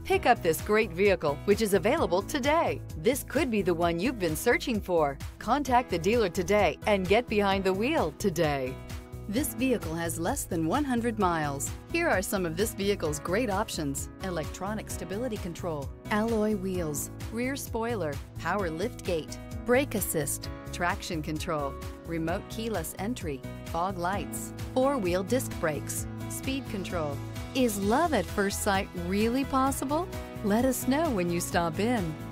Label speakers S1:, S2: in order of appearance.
S1: Pick up this great vehicle, which is available today. This could be the one you've been searching for. Contact the dealer today and get behind the wheel today. This vehicle has less than 100 miles. Here are some of this vehicle's great options: electronic stability control, alloy wheels, rear spoiler, power liftgate, brake assist, traction control, remote keyless entry, fog lights, four-wheel disc brakes, speed control. Is love at first sight really possible? Let us know when you stop in.